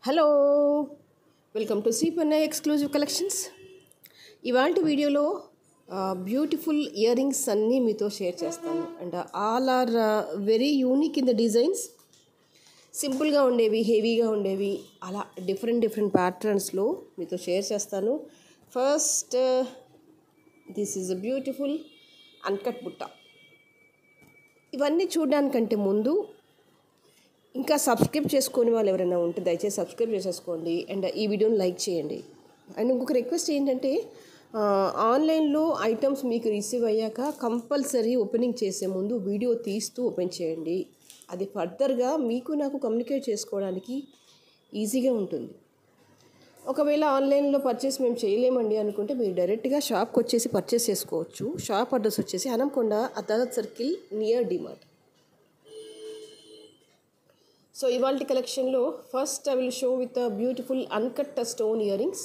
Hello, welcome to Sripanna exclusive collections. ఇవాళ వీడియోలో beautiful ear rings అన్నీ మీతో షేర్ చేస్తాను. And all are very unique in the designs. సింపుల్గా ఉండేవి, హెవీగా ఉండేవి, అలా డిఫరెంట్ ప్యాటర్న్స్లో మీతో షేర్ చేస్తాను. First this is a beautiful uncut బుట్ట. ఇవన్నీ చూడడానికంటే ముందు ఇంకా సబ్స్క్రైబ్ చేసుకునే వాళ్ళు ఎవరైనా ఉంటే దయచేసి సబ్స్క్రైబ్ చేసేసుకోండి అండ్ ఈ వీడియోని లైక్ చేయండి. అండ్ ఇంకొక రిక్వెస్ట్ ఏంటంటే, ఆన్లైన్లో ఐటమ్స్ మీకు రిసీవ్ అయ్యాక కంపల్సరీ ఓపెనింగ్ చేసే ముందు వీడియో తీస్తూ ఓపెన్ చేయండి. అది ఫర్దర్గా మీకు నాకు కమ్యూనికేట్ చేసుకోవడానికి ఈజీగా ఉంటుంది. ఒకవేళ ఆన్లైన్లో పర్చేస్ మేము చేయలేమండి అనుకుంటే మీరు డైరెక్ట్గా షాప్కి వచ్చేసి పర్చేస్ చేసుకోవచ్చు. షాప్ అడ్రస్ వచ్చేసి Hanamkonda Adalat circle near DMart. So ఇవాళ కలెక్షన్లో first I will show with beautiful uncut stone ear rings.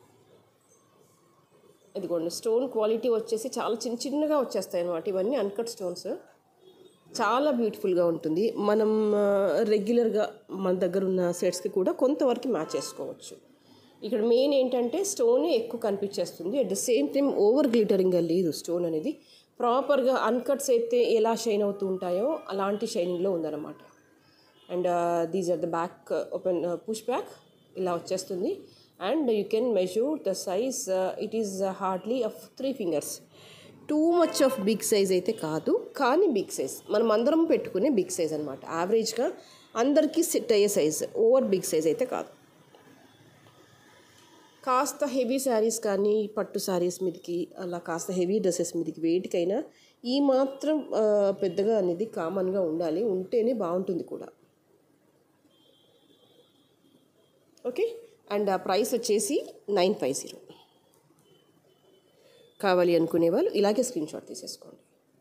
ఇదిగోండి, స్టోన్ క్వాలిటీ వచ్చేసి చాలా చిన్నగా వచ్చేస్తాయి అన్నమాట. ఇవన్నీ అన్కట్ స్టోన్స్, చాలా బ్యూటిఫుల్గా ఉంటుంది. మనం రెగ్యులర్గా మన దగ్గర ఉన్న సెట్స్కి కూడా కొంతవరకు మ్యాచ్ చేసుకోవచ్చు. ఇక్కడ మెయిన్ ఏంటంటే స్టోనే ఎక్కువ కనిపించేస్తుంది. At the same time over గ్లిటరింగ్గా లేదు. స్టోన్ అనేది ప్రాపర్గా అన్కట్స్ అయితే ఎలా షైన్ అవుతూ ఉంటాయో అలాంటి షైనింగ్లో ఉందన్నమాట. And these are the back open push back ఇలా వచ్చేస్తుంది. And you can measure the size. It is hardly of 3 fingers. Too much of big size అయితే కాదు, కానీ బిగ్ సైజ్ మనం అందరం పెట్టుకునే బిగ్ సైజ్ అనమాట. యావరేజ్గా అందరికీ సెట్ అయ్యే సైజ్, ఓవర్ బిగ్ సైజ్ అయితే కాదు. కాస్త హెవీ శారీస్ కానీ పట్టు శారీస్ మీదకి, అలా కాస్త హెవీ డ్రెస్సెస్ మీదకి వేటికైనా ఈ మాత్రం పెద్దగా అనేది కామన్గా ఉండాలి. ఉంటేనే బాగుంటుంది కూడా. ఓకే, అండ్ ఆ ప్రైస్ వచ్చేసి 950. కావాలి అనుకునే వాళ్ళు ఇలాగే స్క్రీన్ షాట్ తీసేసుకోండి.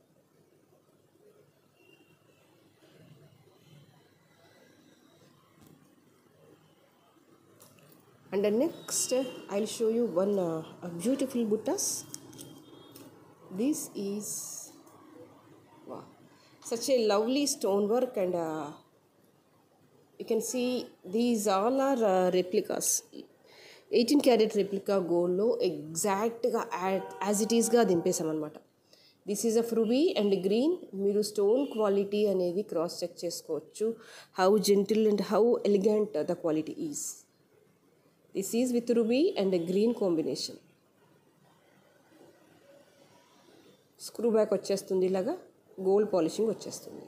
And next I will show you one beautiful బుట్టాస్. This is such a lovely stone work and you can see these all are replicas. 18 carat replica gold లో ఎగ్జాక్ట్గా యాజ్ ఇట్ ఈస్గా దింపేసామన్నమాట. This is a ruby and green. మీరు stone quality అనేది cross check చేసుకోవచ్చు. How gentle and how elegant the quality is. This is with ruby and green combination. Screw back వచ్చేస్తుంది, ఇలాగా gold polishing వచ్చేస్తుంది.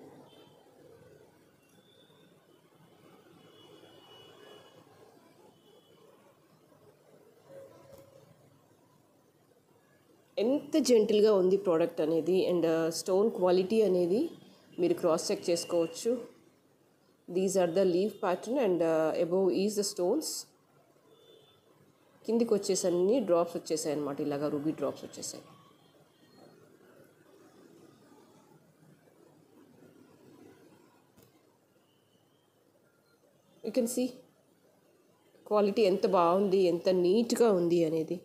ఎంత జెంటిల్గా ఉంది ప్రోడక్ట్ అనేది. అండ్ స్టోన్ క్వాలిటీ అనేది మీరు క్రాస్ చెక్ చేసుకోవచ్చు. These are the leave pattern and above is the stones. కిందికి వచ్చేసి అన్ని డ్రాప్స్ వచ్చేసాయి అన్నమాట. ఇలాగా రూబీ డ్రాప్స్ వచ్చేసాయి. యూ కెన్ సీ క్వాలిటీ ఎంత బాగుంది, ఎంత నీట్గా ఉంది అనేది.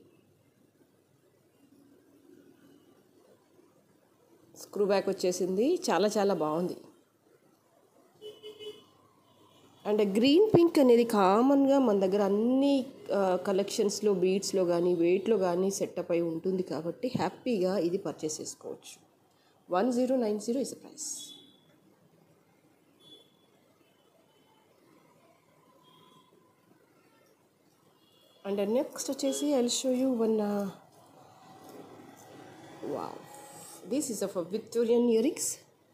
స్క్రూ బ్యాక్ వచ్చేసింది, చాలా బాగుంది. అండ్ గ్రీన్ పింక్ అనేది కామన్గా మన దగ్గర అన్ని కలెక్షన్స్లో బీడ్స్లో కానీ వెయిట్లో కానీ సెటప్ అయి ఉంటుంది కాబట్టి హ్యాపీగా ఇది పర్చేస్ చేసుకోవచ్చు. 1090 is the price. And next వచ్చేసి I will show you one wow. This is of a Victorian earrings.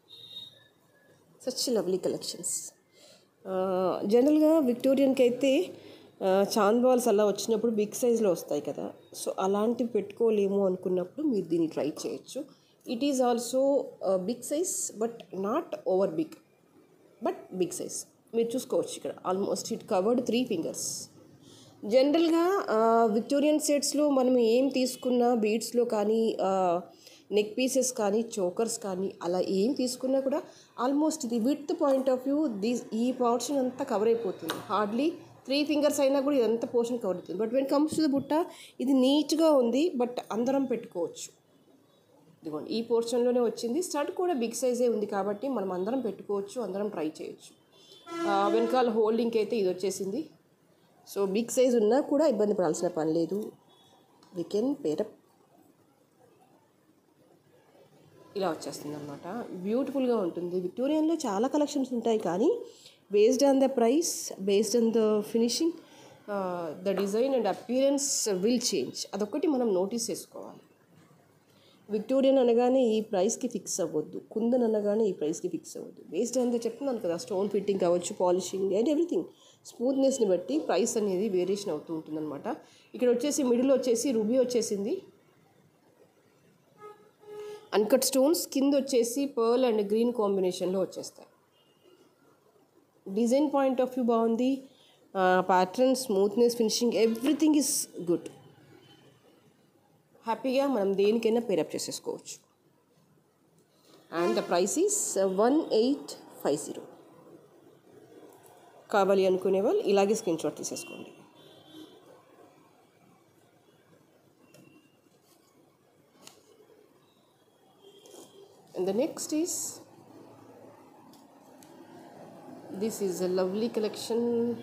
Such lovely collections. జనరల్గా విక్టోరియన్కి అయితే చాంద్ బాల్స్ అలా వచ్చినప్పుడు బిగ్ సైజ్లో వస్తాయి కదా. సో అలాంటివి పెట్టుకోలేము అనుకున్నప్పుడు మీరు దీన్ని ట్రై చేయొచ్చు. It is also big size but not over big, but big size. మీరు చూసుకోవచ్చు ఇక్కడ ఆల్మోస్ట్ ఇట్ కవర్డ్ 3 fingers. జనరల్గా విక్టోరియన్ సెట్స్లో మనం ఏం తీసుకున్నా బీడ్స్లో కానీ నెక్ పీసెస్ కానీ చోకర్స్ కానీ అలా ఏం తీసుకున్నా కూడా ఆల్మోస్ట్ ఇది విత్ పాయింట్ ఆఫ్ వ్యూ ఈ పోర్షన్ అంతా కవర్ అయిపోతుంది. హార్డ్లీ 3 fingers అయినా కూడా ఇదంతా పోర్షన్ కవర్ అవుతుంది. But when comes to the బుట్ట ఇది నీట్గా ఉంది, బట్ అందరం పెట్టుకోవచ్చు. ఇదిగోండి, ఈ పోర్షన్లోనే వచ్చింది. స్టడ్ కూడా బిగ్ సైజే ఉంది కాబట్టి మనం అందరం పెట్టుకోవచ్చు, అందరం ట్రై చేయొచ్చు. వెనకాల హోల్డింగ్కి అయితే ఇది వచ్చేసింది. సో బిగ్ సైజ్ ఉన్నా కూడా ఇబ్బంది పడాల్సిన పని లేదు. We can pair up. ఇలా వచ్చేస్తుంది అనమాట. బ్యూటిఫుల్గా ఉంటుంది. విక్టోరియన్లో చాలా కలెక్షన్స్ ఉంటాయి, కానీ based on the price, based on the finishing, the design and appearance will change. అదొకటి మనం నోటీస్ చేసుకోవాలి. విక్టోరియన్ అనగానే ఈ ప్రైస్కి ఫిక్స్ అవ్వద్దు, కుందన్ అనగానే ఈ ప్రైస్కి ఫిక్స్ అవ్వద్దు. బేస్డ్ ఆన్ ద చెప్తున్నాను కదా, స్టోన్ ఫిట్టింగ్ కావచ్చు, పాలిషింగ్ అండ్ ఎవ్రీథింగ్, స్మూత్నెస్ని బట్టి ప్రైస్ అనేది వేరియేషన్ అవుతూ ఉంటుంది అనమాట. ఇక్కడ వచ్చేసి మిడిల్ వచ్చేసి రూబీ వచ్చేసింది, అన్కట్ స్టోన్స్, కింద వచ్చేసి పర్ల్ అండ్ గ్రీన్ కాంబినేషన్లో వచ్చేస్తాయి. డిజైన్ పాయింట్ ఆఫ్ వ్యూ బాగుంది. Pattern, smoothness, finishing, everything is good. హ్యాపీగా మనం దేనికైనా పేరప్ చేసేసుకోవచ్చు. And the price is 1850. కావాలి అనుకునే వాళ్ళు ఇలాగే స్క్రీన్ షాట్ తీసేసుకోండి. And the next is, this is a lovely collection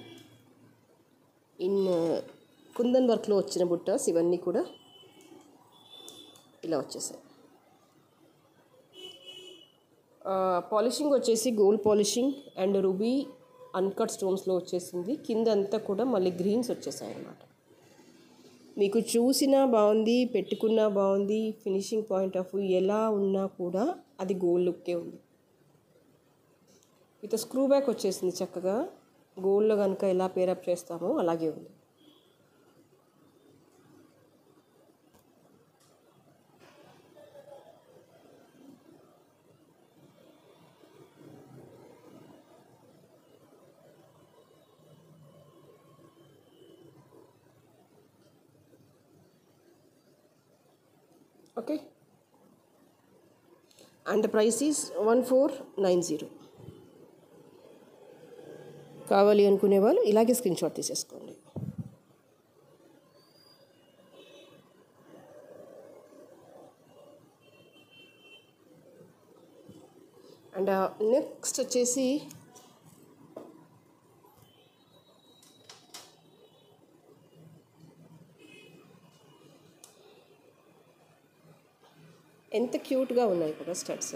in kundan వర్క్లో వచ్చిన బుట్టాస్. ఇవన్నీ కూడా ఇలా వచ్చేసాయి. పాలిషింగ్ వచ్చేసి gold polishing and ruby uncut స్టోన్స్లో వచ్చేసింది. కింద అంతా కూడా మళ్ళీ గ్రీన్స్ వచ్చేసాయి అన్నమాట. మీకు చూసినా బాగుంది, పెట్టుకున్నా బాగుంది. ఫినిషింగ్ పాయింట్ ఆఫ్ వ్యూ ఎలా ఉన్నా కూడా అది గోల్డ్ లుక్కే ఉంది. విత్ స్క్రూ బ్యాక్ వచ్చేసింది చక్కగా. గోల్డ్లో కనుక ఎలా పేరప్ చేస్తామో అలాగే ఉంది. Okay, and the price is 1490. కావాలి అనుకునే వాళ్ళు ఇలాగే స్క్రీన్ షాట్ తీసేసుకోండి. అండ్ నెక్స్ట్ వచ్చేసి ఎంత క్యూట్గా ఉన్నాయి కదా స్టడ్స్.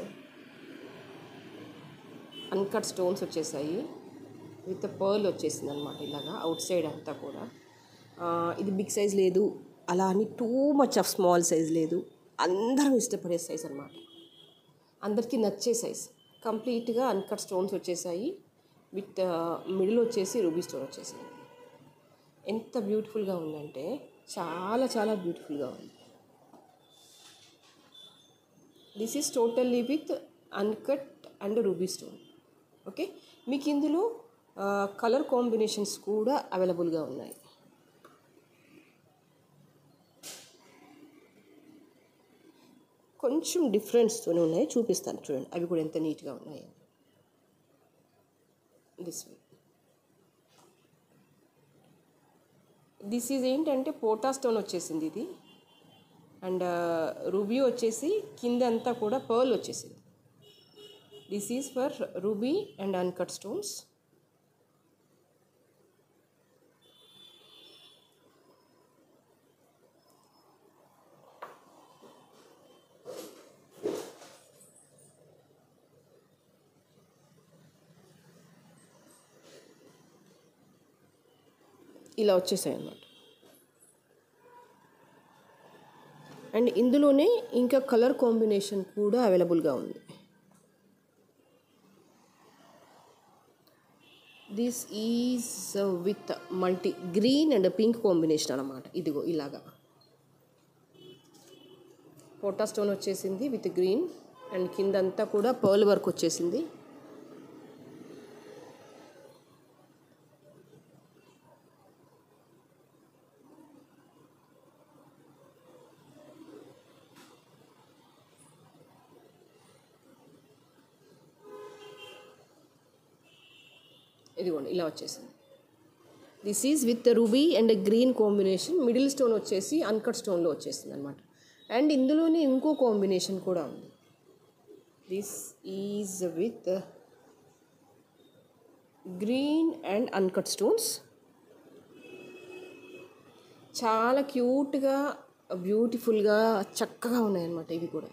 అన్కట్ స్టోన్స్ వచ్చేసాయి, విత్ పర్ల్ వచ్చేసింది అనమాట. ఇలాగా అవుట్ సైడ్ అంతా కూడా. ఇది బిగ్ సైజ్ లేదు, అలా అని too much of small size లేదు. అందరం ఇష్టపడే సైజ్ అనమాట, అందరికీ నచ్చే సైజ్. కంప్లీట్గా అన్కట్ స్టోన్స్ వచ్చేసాయి, విత్ మిడిల్ వచ్చేసి రూబీ స్టోన్ వచ్చేసింది. ఎంత బ్యూటిఫుల్గా ఉందంటే చాలా చాలా బ్యూటిఫుల్గా ఉంది. This is totally with uncut and ruby stone. Okay, మీకు ఇందులో కలర్ కాంబినేషన్స్ కూడా అవైలబుల్గా ఉన్నాయి. కొంచెం డిఫరెన్స్తోనే ఉన్నాయి, చూపిస్తాను చూడండి. అవి కూడా ఎంత నీట్గా ఉన్నాయి. This way. దిస్ ఈజ్ ఏంటంటే పోటా స్టోన్ వచ్చేసింది ఇది. అండ్ రూబీ వచ్చేసి కింద అంతా కూడా పర్ల్ వచ్చేసింది. This is for ruby and uncut stones. ఇలా వచ్చేసాయి అన్నమాట. అండ్ ఇందులోనే ఇంకా కలర్ కాంబినేషన్ కూడా అవైలబుల్గా ఉంది. This is with multi green and pink combination అన్నమాట. ఇదిగో ఇలాగా పోటా స్టోన్ వచ్చేసింది విత్ గ్రీన్, అండ్ కిందంతా కూడా పర్ల్ వర్క్ వచ్చేసింది. ఇదిగోండి ఇలా వచ్చేసింది. This is with ruby and green combination. Middle stone వచ్చేసి అన్కట్ స్టోన్లో వచ్చేసింది అనమాట. అండ్ ఇందులోనే ఇంకో కాంబినేషన్ కూడా ఉంది. This is with green and uncut stones. చాలా క్యూట్గా బ్యూటిఫుల్గా చక్కగా ఉన్నాయన్నమాట. ఇవి కూడా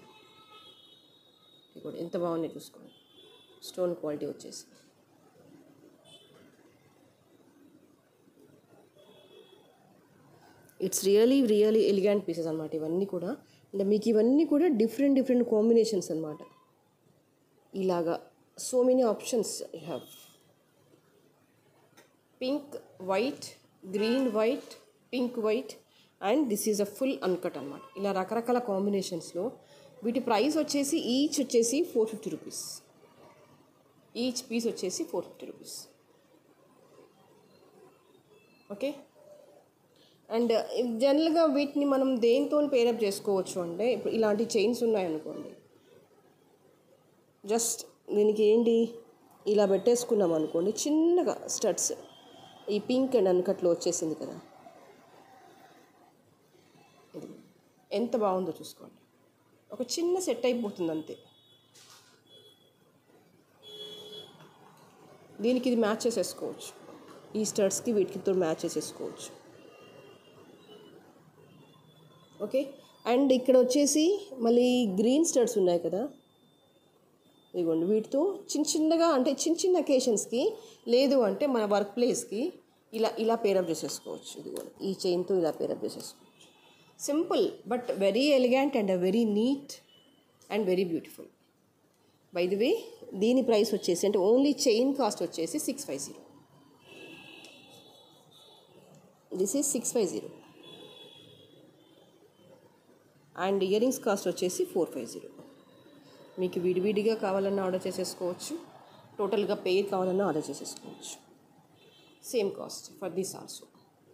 ఎంత బాగున్నాయి చూసుకోండి. స్టోన్ క్వాలిటీ వచ్చేసి ఇట్స్ రియలీ ఎలిగెంట్ పీసెస్ అనమాట ఇవన్నీ కూడా. అంటే మీకు ఇవన్నీ కూడా డిఫరెంట్ కాంబినేషన్స్ అనమాట. ఇలాగా so many options you have. Pink white, green white, pink white and this is a full uncut అనమాట. ఇలా రకరకాల కాంబినేషన్స్లో వీటి ప్రైస్ వచ్చేసి ఈచ్ వచ్చేసి 450 రూపీస్. ఈచ్ పీస్ వచ్చేసి 450 రూపీస్. ఓకే. అండ్ జనరల్గా వీటిని మనం దేంతో పేరప్ చేసుకోవచ్చు అంటే, ఇప్పుడు ఇలాంటి చైన్స్ ఉన్నాయనుకోండి, జస్ట్ దీనికి ఏంటి ఇలా పెట్టేసుకున్నాం అనుకోండి, చిన్నగా స్టడ్స్ ఈ పింక్ అండ్ అన్కట్లో వచ్చేసింది కదా, ఇది ఎంత బాగుందో చూసుకోండి. ఒక చిన్న సెట్ అయిపోతుంది అంతే. దీనికి ఇది మ్యాచ్ చేసేసుకోవచ్చు, ఈ స్టడ్స్కి వీటికితో మ్యాచ్ చేసేసుకోవచ్చు. ఓకే. అండ్ ఇక్కడ వచ్చేసి మళ్ళీ గ్రీన్ స్టడ్స్ ఉన్నాయి కదా, ఇదిగోండి. వీటితో చిన్నగా అంటే చిన్న అకేషన్స్కి, లేదు అంటే మన వర్క్ ప్లేస్కి ఇలా పేరప్ చేసేసుకోవచ్చు. ఇదిగోండి, ఈ చైన్తో ఇలా పేరప్ చేసేసుకోవచ్చు. Simple but very elegant and very neat and very beautiful. By the way దీని ప్రైస్ వచ్చేసి అంటే ఓన్లీ చైన్ కాస్ట్ వచ్చేసి 650. This is 650 and earrings cost వచ్చేసి 450. మీకు విడివిడిగా కావాలన్నా ఆర్డర్ చేసేసుకోవచ్చు, టోటల్గా పెయిర్ కావాలన్నా ఆర్డర్ చేసేసుకోవచ్చు. Same cost for this also.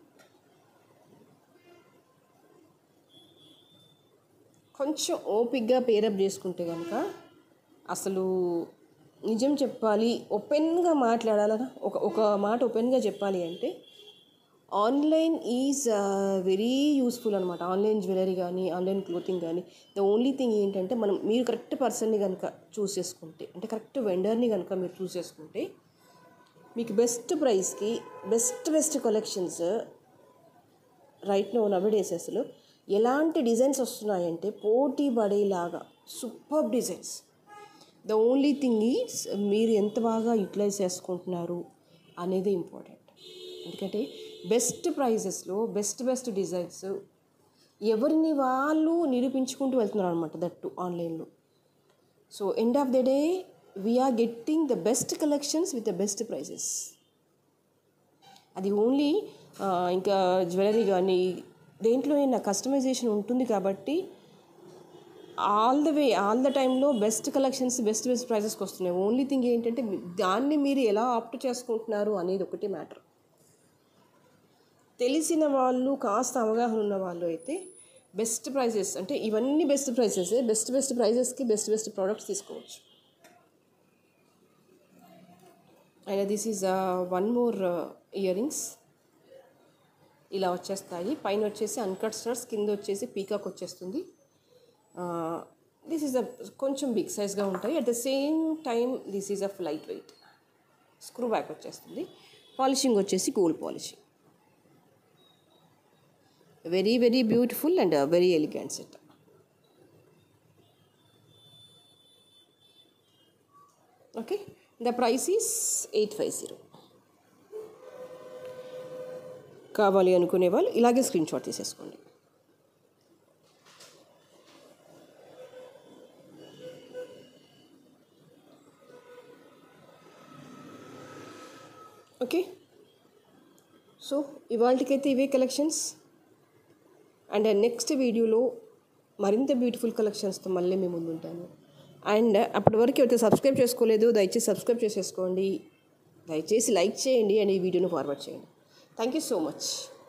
కొంచెం ఓపిక్గా పేరప్ చేసుకుంటే కనుక అసలు నిజం చెప్పాలి, ఓపెన్గా మాట్లాడాలన్నా ఒక మాట ఓపెన్గా చెప్పాలి అంటే ఆన్లైన్ ఈజ్ వెరీ యూస్ఫుల్ అనమాట. ఆన్లైన్ జ్యువెలరీ కానీ ఆన్లైన్ క్లోతింగ్ కానీ ద ఓన్లీ థింగ్ ఏంటంటే మీరు కరెక్ట్ పర్సన్ని కనుక చూస్ చేసుకుంటే, అంటే కరెక్ట్ వెండర్ని కనుక మీరు చూస్ చేసుకుంటే మీకు బెస్ట్ ప్రైస్కి best collections right now days అసలు ఎలాంటి డిజైన్స్ వస్తున్నాయంటే పోటీ పడేలాగా super designs. The only thing is మీరు ఎంత బాగా యూటిలైజ్ చేసుకుంటున్నారు అనేది ఇంపార్టెంట్. ఎందుకంటే బెస్ట్ ప్రైజెస్లో బెస్ట్ డిజైన్స్ ఎవరిని వాళ్ళు నిరూపించుకుంటూ వెళ్తున్నారు అనమాట, దట్టు ఆన్లైన్లో. So end of the day we are getting the best collections with the best prices. అది ఓన్లీ ఇంకా జ్యువెలరీ కానీ దేంట్లోనే నా కస్టమైజేషన్ ఉంటుంది కాబట్టి ఆల్ ద టైంలో బెస్ట్ కలెక్షన్స్ బెస్ట్ ప్రైజెస్కి వస్తున్నాయి. ఓన్లీ థింగ్ ఏంటంటే దాన్ని మీరు ఎలా ఆప్ట్ చేసుకుంటున్నారు అనేది ఒకటి మ్యాటర్. తెలిసిన వాళ్ళు, కాస్త అవగాహన ఉన్న వాళ్ళు అయితే బెస్ట్ ప్రైజెస్ అంటే ఇవన్నీ బెస్ట్ ప్రైజెస్, బెస్ట్ ప్రైజెస్కి బెస్ట్ ప్రోడక్ట్స్ తీసుకోవచ్చు. And this is one more earrings. ఇలా వచ్చేస్తాయి. పైన వచ్చేసి అన్కట్ స్టడ్స్, కింద వచ్చేసి పీకాక్ వచ్చేస్తుంది. దిస్ ఈజ్ కొంచెం బిగ్ సైజ్గా ఉంటాయి. At the same time this is a light weight. Screw back వచ్చేస్తుంది. పాలిషింగ్ వచ్చేసి gold polishing. Very beautiful and very elegant set. Okay. The price is 850. కావాలి అనుకునే వాళ్ళు ఇలాగే స్క్రీన్ షాట్ తీసేసుకోండి. ఓకే. సో ఇవాళకైతే ఇవే కలెక్షన్స్. అండ్ నెక్స్ట్ వీడియోలో మరింత బ్యూటిఫుల్ కలెక్షన్స్తో మళ్ళీ మేము ముందు ఉంటాను. అండ్ అప్పటి వరకు ఎవరైతే సబ్స్క్రైబ్ చేసుకోలేదు దయచేసి సబ్స్క్రైబ్ చేసేసుకోండి, దయచేసి లైక్ చేయండి అండ్ ఈ వీడియోను ఫార్వర్డ్ చేయండి. Thank you so much.